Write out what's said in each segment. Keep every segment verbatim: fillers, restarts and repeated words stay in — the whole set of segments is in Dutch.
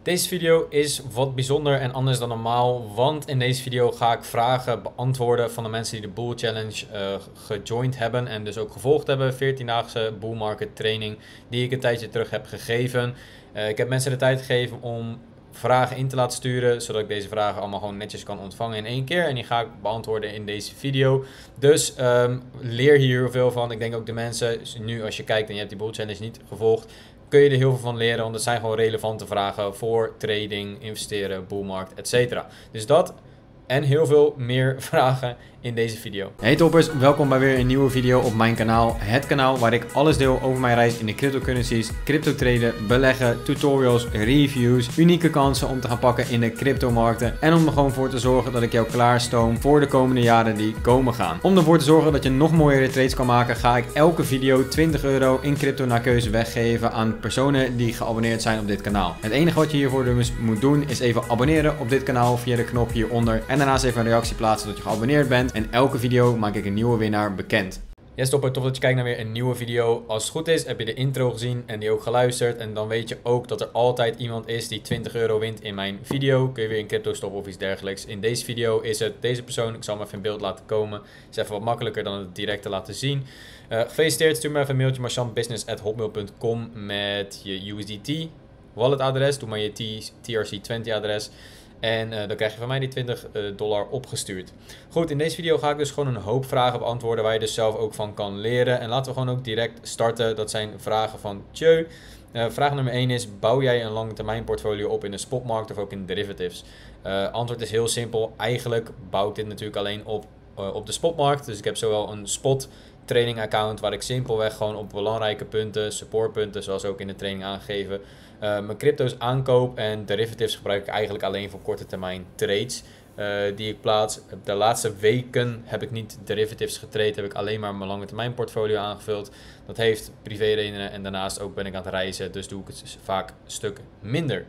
Deze video is wat bijzonder en anders dan normaal, want in deze video ga ik vragen beantwoorden van de mensen die de Bull Challenge uh, gejoind hebben en dus ook gevolgd hebben. veertien-daagse Bull Market training die ik een tijdje terug heb gegeven. Uh, ik heb mensen de tijd gegeven om vragen in te laten sturen, zodat ik deze vragen allemaal gewoon netjes kan ontvangen in één keer. En die ga ik beantwoorden in deze video. Dus um, leer hier heel veel van. Ik denk ook de mensen, nu als je kijkt en je hebt die Bull Challenge niet gevolgd, kun je er heel veel van leren, want het zijn gewoon relevante vragen voor trading, investeren, boelmarkt, et cetera. Dus dat en heel veel meer vragen in deze video. Hey toppers, welkom bij weer een nieuwe video op mijn kanaal. Het kanaal waar ik alles deel over mijn reis in de cryptocurrencies, crypto traden, beleggen, tutorials, reviews, unieke kansen om te gaan pakken in de cryptomarkten en om er gewoon voor te zorgen dat ik jou klaarstoom voor de komende jaren die komen gaan. Om ervoor te zorgen dat je nog mooiere trades kan maken, ga ik elke video twintig euro in crypto naar keuze weggeven aan personen die geabonneerd zijn op dit kanaal. Het enige wat je hiervoor dus moet doen is even abonneren op dit kanaal via de knop hieronder en daarnaast even een reactie plaatsen dat je geabonneerd bent. En elke video maak ik een nieuwe winnaar bekend. Yes topper, tof dat je kijkt naar weer een nieuwe video. Als het goed is heb je de intro gezien en die ook geluisterd. En dan weet je ook dat er altijd iemand is die twintig euro wint in mijn video. Kun je weer in crypto stoppen of iets dergelijks. In deze video is het deze persoon. Ik zal hem even in beeld laten komen. Is even wat makkelijker dan het direct te laten zien. Uh, gefeliciteerd, stuur me even een mailtje marchantbusiness at hotmail dot com met je U S D T wallet adres. Doe maar je T R C twintig adres. En uh, dan krijg je van mij die twintig dollar opgestuurd. Goed, in deze video ga ik dus gewoon een hoop vragen beantwoorden waar je dus zelf ook van kan leren. En laten we gewoon ook direct starten. Dat zijn vragen van Tjeu. Uh, vraag nummer één is, bouw jij een lange termijn portfolio op in de spotmarkt of ook in derivatives? Uh, antwoord is heel simpel. Eigenlijk bouw ik dit natuurlijk alleen op, uh, op de spotmarkt. Dus ik heb zowel een spot training account waar ik simpelweg gewoon op belangrijke punten, supportpunten zoals ook in de training aangegeven, uh, mijn crypto's aankoop, en derivatives gebruik ik eigenlijk alleen voor korte termijn trades uh, die ik plaats. De laatste weken heb ik niet derivatives getraind, heb ik alleen maar mijn lange termijn portfolio aangevuld. Dat heeft privé redenen en daarnaast ook ben ik aan het reizen, dus doe ik het vaak een stuk minder.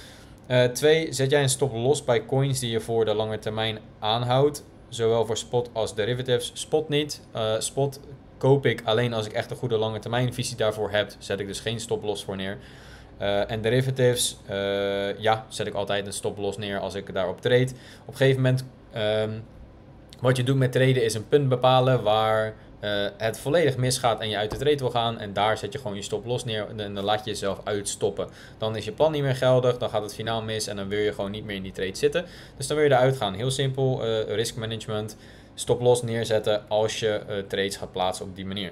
Uh, twee, zet jij een stop los bij coins die je voor de lange termijn aanhoudt? Zowel voor spot als derivatives. Spot niet. Uh, spot koop ik alleen als ik echt een goede lange termijn visie daarvoor heb. Zet ik dus geen stop los voor neer. Uh, en derivatives, uh, ja, zet ik altijd een stop los neer als ik daarop trade. Op een gegeven moment, um, wat je doet met traden is een punt bepalen waar uh, het volledig misgaat en je uit de trade wil gaan. En daar zet je gewoon je stop los neer en dan laat je jezelf uitstoppen. Dan is je plan niet meer geldig, dan gaat het finaal mis en dan wil je gewoon niet meer in die trade zitten. Dus dan wil je eruit gaan. Heel simpel, uh, risk management, stop los neerzetten als je uh, trades gaat plaatsen op die manier.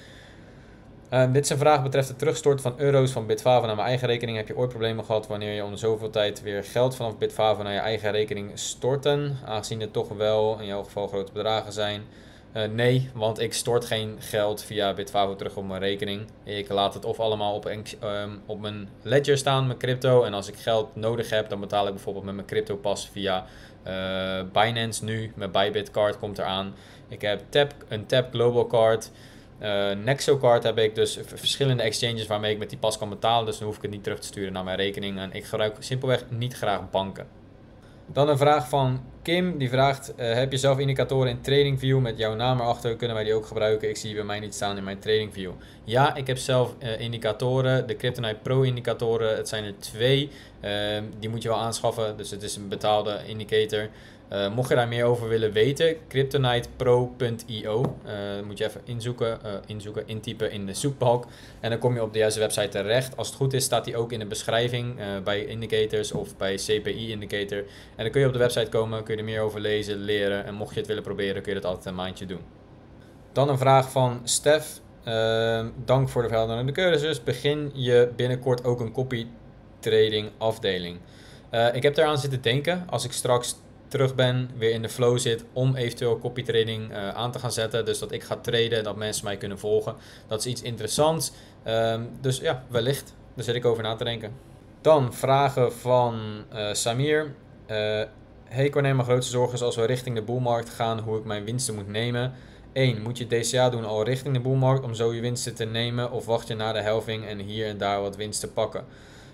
Uh, dit is een vraag betreft het terugstort van euro's van Bitfavo naar mijn eigen rekening. Heb je ooit problemen gehad wanneer je om zoveel tijd weer geld vanaf Bitfavo naar je eigen rekening storten? Aangezien het toch wel in jouw geval grote bedragen zijn. Uh, nee, want ik stort geen geld via Bitfavo terug op mijn rekening. Ik laat het of allemaal op, um, op mijn ledger staan, mijn crypto. En als ik geld nodig heb, dan betaal ik bijvoorbeeld met mijn CryptoPass via uh, Binance nu. Mijn Bybit card komt eraan. Ik heb Tap, een Tap Global card. Uh, Nexocard heb ik, dus verschillende exchanges waarmee ik met die pas kan betalen. Dus dan hoef ik het niet terug te sturen naar mijn rekening. En ik gebruik simpelweg niet graag banken. Dan een vraag van Kim, die vraagt, uh, heb je zelf indicatoren in TradingView met jouw naam erachter? Kunnen wij die ook gebruiken? Ik zie die bij mij niet staan in mijn TradingView. Ja, ik heb zelf uh, indicatoren, de Kryptonite Pro indicatoren. Het zijn er twee, uh, die moet je wel aanschaffen, dus het is een betaalde indicator. Uh, mocht je daar meer over willen weten, kryptonite pro punt i o. Uh, moet je even inzoeken, uh, inzoeken, intypen in de zoekbalk. En dan kom je op de juiste website terecht. Als het goed is, staat die ook in de beschrijving uh, bij indicators of bij C P I indicator. En dan kun je op de website komen, kun je er meer over lezen, leren. En mocht je het willen proberen, kun je dat altijd een maandje doen. Dan een vraag van Stef. Uh, dank voor de verhelderende cursus. Begin je binnenkort ook een copy trading afdeling? Uh, ik heb eraan zitten denken, als ik straks terug ben, weer in de flow zit om eventueel copy trading uh, aan te gaan zetten. Dus dat ik ga traden, dat mensen mij kunnen volgen. Dat is iets interessants. Um, dus ja, wellicht. Daar zit ik over na te denken. Dan vragen van uh, Samir. Uh, hey Corné, mijn grootste zorg is als we richting de boelmarkt gaan, hoe ik mijn winsten moet nemen. één. Moet je D C A doen al richting de boelmarkt om zo je winsten te nemen, of wacht je na de helving en hier en daar wat winst te pakken?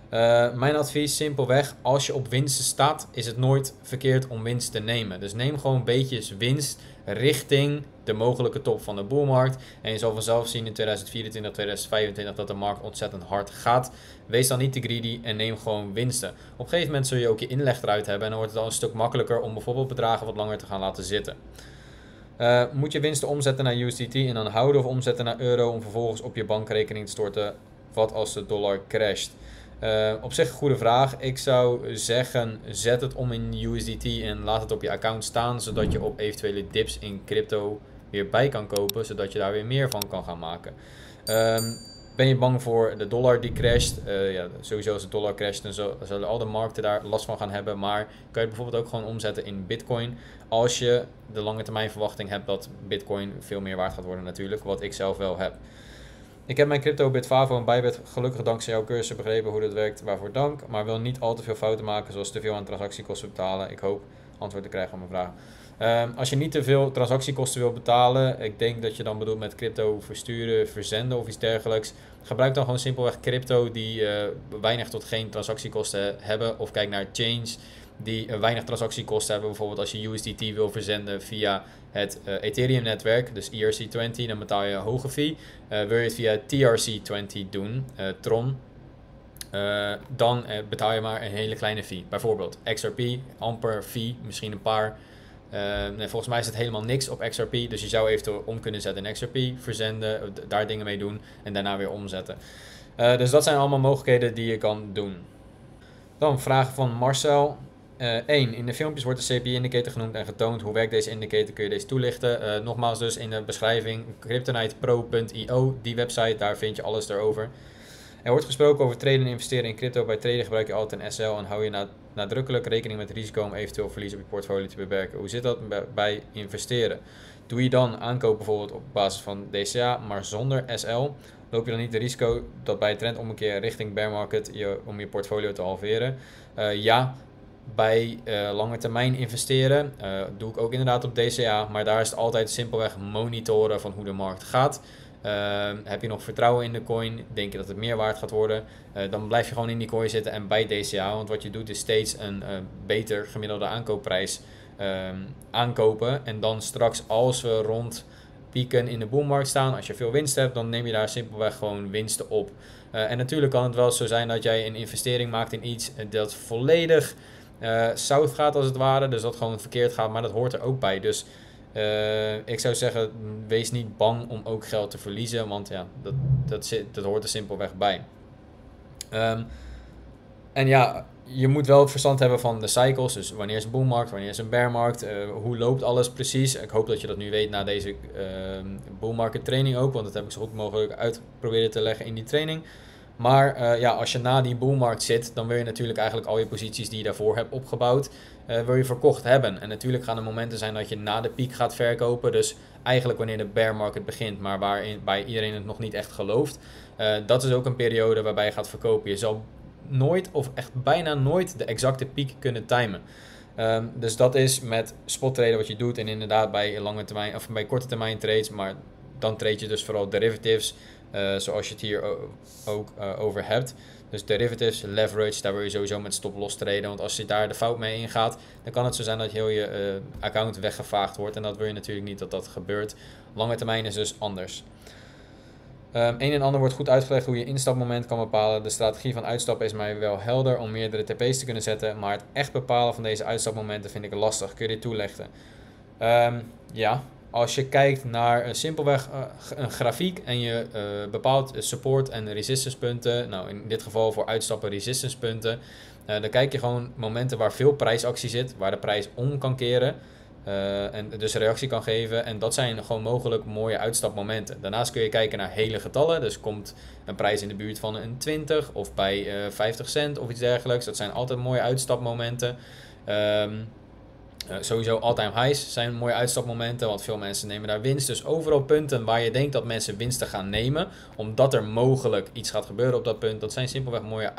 Uh, mijn advies simpelweg, als je op winsten staat, is het nooit verkeerd om winst te nemen. Dus neem gewoon beetjes winst richting de mogelijke top van de boelmarkt. En je zal vanzelf zien in tweeduizend vierentwintig, tweeduizend vijfentwintig dat de markt ontzettend hard gaat. Wees dan niet te greedy en neem gewoon winsten. Op een gegeven moment zul je ook je inleg eruit hebben en dan wordt het al een stuk makkelijker om bijvoorbeeld bedragen wat langer te gaan laten zitten. Uh, moet je winsten omzetten naar U S D T en dan houden of omzetten naar euro om vervolgens op je bankrekening te storten? Wat als de dollar crasht? Uh, op zich een goede vraag. Ik zou zeggen, zet het om in U S D T en laat het op je account staan, zodat je op eventuele dips in crypto weer bij kan kopen, zodat je daar weer meer van kan gaan maken. Um, ben je bang voor de dollar die crasht? Uh, ja, sowieso als de dollar crasht, dan zullen al de markten daar last van gaan hebben, maar kan je het bijvoorbeeld ook gewoon omzetten in Bitcoin, als je de lange termijn verwachting hebt dat Bitcoin veel meer waard gaat worden natuurlijk, wat ik zelf wel heb. Ik heb mijn crypto Bitfavo en Bybit gelukkig dankzij jouw cursus begrepen hoe dat werkt, waarvoor dank. Maar wil niet al te veel fouten maken, zoals te veel aan transactiekosten betalen. Ik hoop antwoord te krijgen op mijn vraag. Um, als je niet te veel transactiekosten wil betalen, ik denk dat je dan bedoelt met crypto versturen, verzenden of iets dergelijks. Gebruik dan gewoon simpelweg crypto die uh, weinig tot geen transactiekosten hebben. Of kijk naar Change die uh, weinig transactiekosten hebben. Bijvoorbeeld als je U S D T wil verzenden via het uh, Ethereum netwerk, dus E R C twintig, dan betaal je een hoge fee. Uh, wil je het via T R C twintig doen, uh, Tron, uh, dan uh, betaal je maar een hele kleine fee. Bijvoorbeeld X R P, amper fee, misschien een paar. Uh, nee, volgens mij is het helemaal niks op X R P, dus je zou eventueel om kunnen zetten in X R P, verzenden, daar dingen mee doen en daarna weer omzetten. Uh, dus dat zijn allemaal mogelijkheden die je kan doen. Dan vragen van Marcel. één. Uh, in de filmpjes wordt de C P I-indicator genoemd en getoond. Hoe werkt deze indicator? Kun je deze toelichten? Uh, nogmaals dus in de beschrijving kryptonite pro punt i o, die website, daar vind je alles erover. Er wordt gesproken over traden en investeren in crypto. Bij traden gebruik je altijd een S L en hou je nadrukkelijk rekening met risico om eventueel verlies op je portfolio te beperken. Hoe zit dat bij investeren? Doe je dan aankoop bijvoorbeeld op basis van D C A, maar zonder S L? Loop je dan niet het risico dat bij trendommekeer richting bear market je, om je portfolio te halveren? Uh, ja. Bij uh, lange termijn investeren uh, doe ik ook inderdaad op D C A, maar daar is het altijd simpelweg monitoren van hoe de markt gaat. Uh, heb je nog vertrouwen in de coin? Denk je dat het meer waard gaat worden? Uh, dan blijf je gewoon in die coin zitten en bij D C A, want wat je doet is steeds een uh, beter gemiddelde aankoopprijs uh, aankopen. En dan straks als we rond pieken in de boelmarkt staan, als je veel winst hebt, dan neem je daar simpelweg gewoon winsten op. Uh, en natuurlijk kan het wel zo zijn dat jij een investering maakt in iets dat volledig Uh, zout gaat als het ware, dus dat gewoon verkeerd gaat, maar dat hoort er ook bij. Dus uh, ik zou zeggen, wees niet bang om ook geld te verliezen, want ja, dat, dat, zit, dat hoort er simpelweg bij. Um, en ja, je moet wel het verstand hebben van de cycles, dus wanneer is een boommarkt, wanneer is een bearmarkt, uh, hoe loopt alles precies. Ik hoop dat je dat nu weet na deze uh, bullmarket training ook, want dat heb ik zo goed mogelijk uit proberen te leggen in die training. Maar uh, ja, als je na die bullmarkt zit, dan wil je natuurlijk eigenlijk al je posities die je daarvoor hebt opgebouwd, uh, wil je verkocht hebben. En natuurlijk gaan er momenten zijn dat je na de piek gaat verkopen. Dus eigenlijk wanneer de bear market begint, maar waarin bij iedereen het nog niet echt gelooft. Uh, dat is ook een periode waarbij je gaat verkopen. Je zal nooit of echt bijna nooit de exacte piek kunnen timen. Um, dus dat is met spot traden wat je doet en inderdaad bij lange termijn of bij korte termijn trades, maar dan trade je dus vooral derivatives. Uh, zoals je het hier ook uh, over hebt. Dus derivatives, leverage, daar wil je sowieso met stop loss traden. Want als je daar de fout mee ingaat, dan kan het zo zijn dat heel je uh, account weggevaagd wordt. En dat wil je natuurlijk niet dat dat gebeurt. Lange termijn is dus anders. Um, een en ander wordt goed uitgelegd hoe je instapmoment kan bepalen. De strategie van uitstappen is mij wel helder om meerdere T P's te kunnen zetten. Maar het echt bepalen van deze uitstapmomenten vind ik lastig. Kun je dit toelichten? Um, ja. Als je kijkt naar uh, simpelweg uh, een grafiek en je uh, bepaalt support en resistance punten, nou in dit geval voor uitstappen resistance punten, uh, dan kijk je gewoon momenten waar veel prijsactie zit, waar de prijs om kan keren uh, en dus reactie kan geven en dat zijn gewoon mogelijk mooie uitstapmomenten. Daarnaast kun je kijken naar hele getallen, dus komt een prijs in de buurt van een twintig of bij uh, vijftig cent of iets dergelijks, dat zijn altijd mooie uitstapmomenten. Um, Uh, sowieso all-time highs zijn mooie uitstapmomenten, want veel mensen nemen daar winst. Dus overal punten waar je denkt dat mensen winsten gaan nemen, omdat er mogelijk iets gaat gebeuren op dat punt, dat zijn simpelweg mooie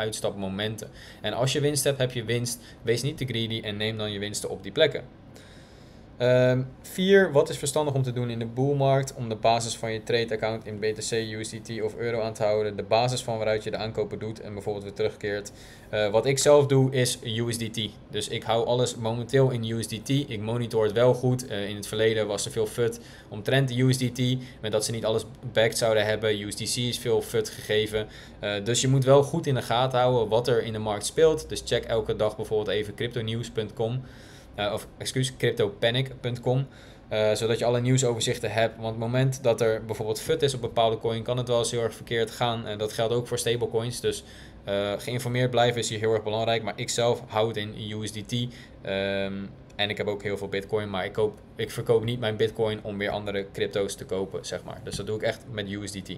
uitstapmomenten. En als je winst hebt, heb je winst. Wees niet te greedy en neem dan je winsten op die plekken. Um, vier, wat is verstandig om te doen in de bullmarkt? Om de basis van je trade account in B T C, U S D T of euro aan te houden. De basis van waaruit je de aankopen doet en bijvoorbeeld weer terugkeert. Uh, wat ik zelf doe is U S D T. Dus ik hou alles momenteel in U S D T. Ik monitor het wel goed. Uh, in het verleden was er veel F U D omtrent de U S D T. Met dat ze niet alles backed zouden hebben. U S D C is veel F U D gegeven. Uh, dus je moet wel goed in de gaten houden wat er in de markt speelt. Dus check elke dag bijvoorbeeld even crypto news punt com. Uh, of excuus, crypto panic punt com. Uh, zodat je alle nieuwsoverzichten hebt. Want op het moment dat er bijvoorbeeld F U D is op bepaalde coin, kan het wel eens heel erg verkeerd gaan. En dat geldt ook voor stablecoins. Dus uh, geïnformeerd blijven is hier heel erg belangrijk. Maar ik zelf hou het in U S D T. Um, en ik heb ook heel veel bitcoin. Maar ik, koop, ik verkoop niet mijn bitcoin om weer andere crypto's te kopen, zeg maar. Dus dat doe ik echt met U S D T.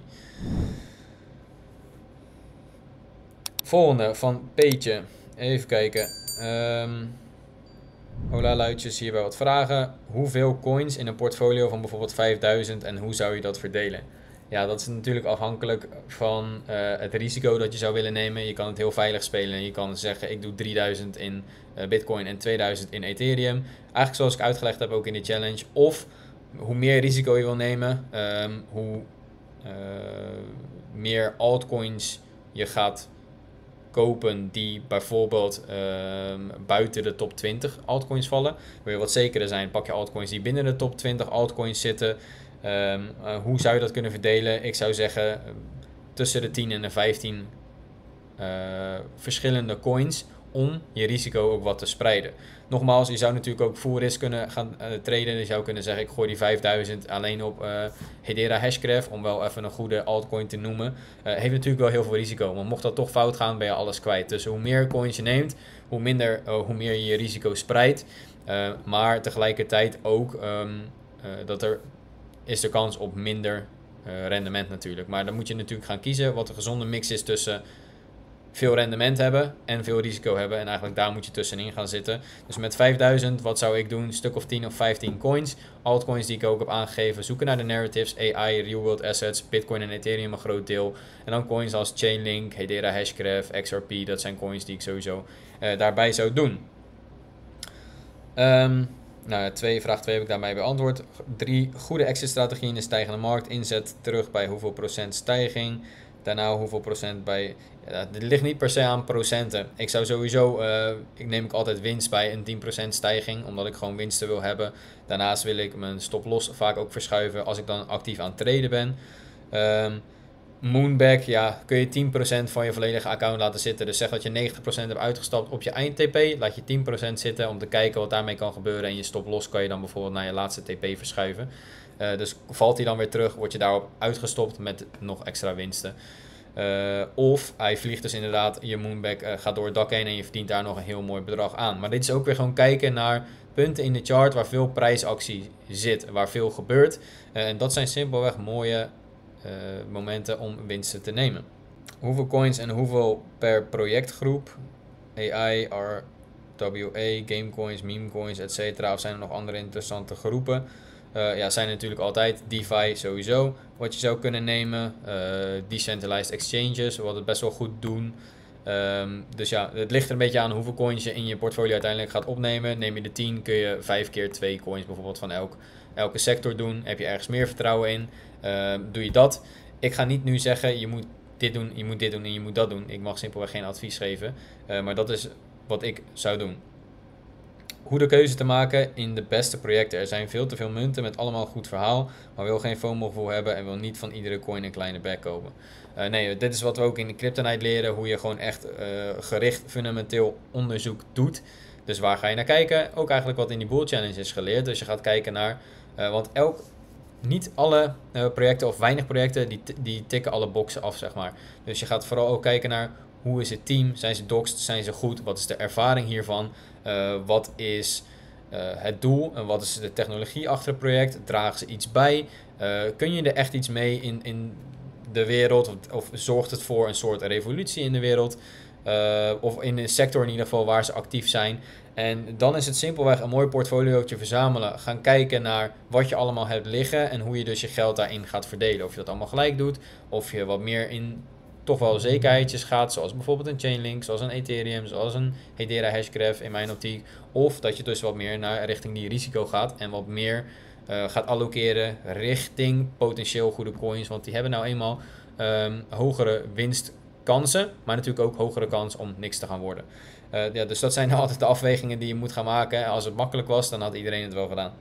Volgende van Peetje. Even kijken. Um, Hola luidjes, hierbij wat vragen. Hoeveel coins in een portfolio van bijvoorbeeld vijfduizend en hoe zou je dat verdelen? Ja, dat is natuurlijk afhankelijk van uh, het risico dat je zou willen nemen. Je kan het heel veilig spelen. Je kan zeggen ik doe drieduizend in uh, bitcoin en tweeduizend in Ethereum. Eigenlijk zoals ik uitgelegd heb ook in de challenge. Of hoe meer risico je wil nemen, um, hoe uh, meer altcoins je gaat kopen die bijvoorbeeld uh, buiten de top twintig altcoins vallen. Wil je wat zekerder zijn, pak je altcoins die binnen de top twintig altcoins zitten. Um, uh, hoe zou je dat kunnen verdelen? Ik zou zeggen uh, tussen de tien en de vijftien uh, verschillende coins om je risico ook wat te spreiden. Nogmaals, je zou natuurlijk ook full risk kunnen gaan uh, traden. Je zou kunnen zeggen, ik gooi die vijfduizend alleen op uh, Hedera Hashgraph, om wel even een goede altcoin te noemen. Uh, heeft natuurlijk wel heel veel risico, maar mocht dat toch fout gaan, ben je alles kwijt. Dus hoe meer coins je neemt, hoe, minder, uh, hoe meer je je risico spreidt. Uh, maar tegelijkertijd ook um, uh, dat er is de kans op minder uh, rendement natuurlijk. Maar dan moet je natuurlijk gaan kiezen wat een gezonde mix is tussen veel rendement hebben en veel risico hebben. En eigenlijk daar moet je tussenin gaan zitten. Dus met vijfduizend, wat zou ik doen? Een stuk of tien of vijftien coins. Altcoins die ik ook heb aangegeven. Zoeken naar de narratives, A I, real world assets, Bitcoin en Ethereum een groot deel. En dan coins als Chainlink, Hedera Hashgraph, X R P. Dat zijn coins die ik sowieso uh, daarbij zou doen. Um, nou, twee, vraag twee heb ik daarmee beantwoord. drie. Goede exit strategie in de stijgende markt. Inzet terug bij hoeveel procent stijging. Daarna hoeveel procent bij... Ja, dit ligt niet per se aan procenten. Ik zou sowieso... Uh, ik neem ik altijd winst bij een tien procent stijging. Omdat ik gewoon winsten wil hebben. Daarnaast wil ik mijn stop-loss vaak ook verschuiven. Als ik dan actief aan het traden ben. Um, Moonback, ja, kun je tien procent van je volledige account laten zitten. Dus zeg dat je negentig procent hebt uitgestapt op je eind-T P. Laat je tien procent zitten om te kijken wat daarmee kan gebeuren. En je stop-loss kan je dan bijvoorbeeld naar je laatste T P verschuiven. Uh, dus valt hij dan weer terug, word je daarop uitgestopt met nog extra winsten. Uh, of hij vliegt dus inderdaad, je Moonback uh, gaat door het dak heen en je verdient daar nog een heel mooi bedrag aan. Maar dit is ook weer gewoon kijken naar punten in de chart waar veel prijsactie zit, waar veel gebeurt. Uh, en dat zijn simpelweg mooie uh, momenten om winsten te nemen. Hoeveel coins en hoeveel per projectgroep? A I, R W A, gamecoins, memecoins, et cetera. Of zijn er nog andere interessante groepen? Uh, ja, zijn er natuurlijk altijd DeFi sowieso, wat je zou kunnen nemen. Uh, decentralized exchanges, wat het best wel goed doen. Um, dus ja, het ligt er een beetje aan hoeveel coins je in je portfolio uiteindelijk gaat opnemen. Neem je de tien, kun je vijf keer twee coins bijvoorbeeld van elk, elke sector doen. Heb je ergens meer vertrouwen in, uh, doe je dat. Ik ga niet nu zeggen, je moet dit doen, je moet dit doen en je moet dat doen. Ik mag simpelweg geen advies geven, uh, maar dat is wat ik zou doen. Hoe de keuze te maken in de beste projecten. Er zijn veel te veel munten met allemaal een goed verhaal, maar wil geen FOMO-gevoel hebben en wil niet van iedere coin een kleine bag kopen. Uh, nee, dit is wat we ook in de Kryptonite leren, hoe je gewoon echt uh, gericht fundamenteel onderzoek doet. Dus waar ga je naar kijken? Ook eigenlijk wat in die Bull Challenge is geleerd. Dus je gaat kijken naar, uh, want elk, niet alle uh, projecten of weinig projecten, die, die tikken alle boxen af, zeg maar. Dus je gaat vooral ook kijken naar, hoe is het team? Zijn ze doxed? Zijn ze goed? Wat is de ervaring hiervan? Uh, wat is uh, het doel? En wat is de technologie achter het project? Dragen ze iets bij? Uh, kun je er echt iets mee in, in de wereld? Of, of zorgt het voor een soort revolutie in de wereld? Uh, of in een sector in ieder geval waar ze actief zijn. En dan is het simpelweg een mooi portfoliootje verzamelen. Gaan kijken naar wat je allemaal hebt liggen. En hoe je dus je geld daarin gaat verdelen. Of je dat allemaal gelijk doet. Of je wat meer in toch wel zekerheidjes gaat, zoals bijvoorbeeld een Chainlink, zoals een Ethereum, zoals een Hedera Hashgraph in mijn optiek. Of dat je dus wat meer naar richting die risico gaat en wat meer uh, gaat allokeren richting potentieel goede coins, want die hebben nou eenmaal um, hogere winstkansen, maar natuurlijk ook hogere kans om niks te gaan worden. Uh, ja, dus dat zijn altijd de afwegingen die je moet gaan maken. Als het makkelijk was, dan had iedereen het wel gedaan.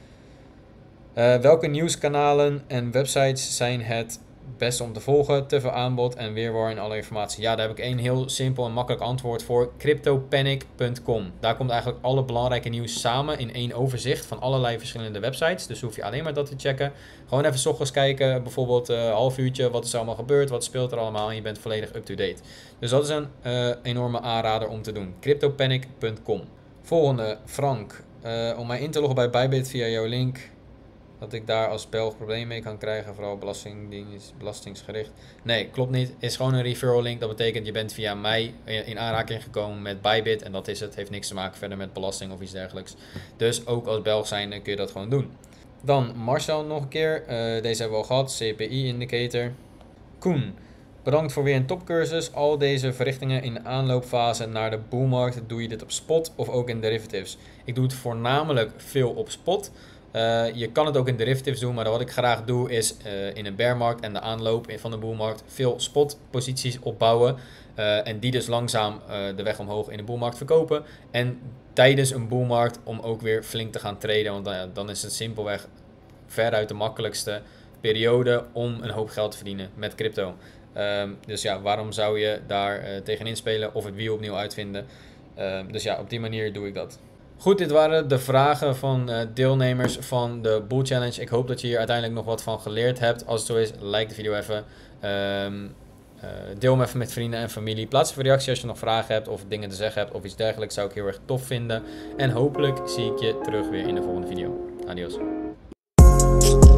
Uh, welke nieuwskanalen en websites zijn het beste om te volgen? Te veel aanbod en weerwar in alle informatie. Ja, daar heb ik één heel simpel en makkelijk antwoord voor. CryptoPanic punt com. Daar komt eigenlijk alle belangrijke nieuws samen in één overzicht van allerlei verschillende websites. Dus hoef je alleen maar dat te checken. Gewoon even 's ochtends kijken, bijvoorbeeld een uh, half uurtje, wat is er allemaal gebeurd, wat speelt er allemaal en je bent volledig up-to-date. Dus dat is een uh, enorme aanrader om te doen. CryptoPanic punt com. Volgende, Frank. Uh, om mij in te loggen bij Bybit via jouw link, dat ik daar als Belg problemen mee kan krijgen, vooral belastingdienst, belastingsgericht. Nee, klopt niet. Is gewoon een referral link. Dat betekent je bent via mij in aanraking gekomen met Bybit en dat is het. Heeft niks te maken verder met belasting of iets dergelijks. Dus ook als Belg zijn kun je dat gewoon doen. Dan Marcel nog een keer. Uh, deze hebben we al gehad. C P I indicator. Koen. Bedankt voor weer een topcursus. Al deze verrichtingen in de aanloopfase naar de bullmarkt, doe je dit op spot of ook in derivatives? Ik doe het voornamelijk veel op spot. Uh, je kan het ook in derivatives doen, maar wat ik graag doe is uh, in een bearmarkt en de aanloop van de bullmarkt veel spotposities opbouwen. Uh, en die dus langzaam uh, de weg omhoog in de bullmarkt verkopen. En tijdens een bullmarkt om ook weer flink te gaan traden, want uh, dan is het simpelweg veruit de makkelijkste periode om een hoop geld te verdienen met crypto. Um, dus ja, waarom zou je daar uh, tegenin spelen of het wiel opnieuw uitvinden? Uh, dus ja, op die manier doe ik dat. Goed, dit waren de vragen van uh, deelnemers van de Bull Challenge. Ik hoop dat je hier uiteindelijk nog wat van geleerd hebt. Als het zo is, like de video even. Um, uh, deel hem even met vrienden en familie. Plaats even een reactie als je nog vragen hebt of dingen te zeggen hebt of iets dergelijks. Zou ik heel erg tof vinden. En hopelijk zie ik je terug weer in de volgende video. Adios.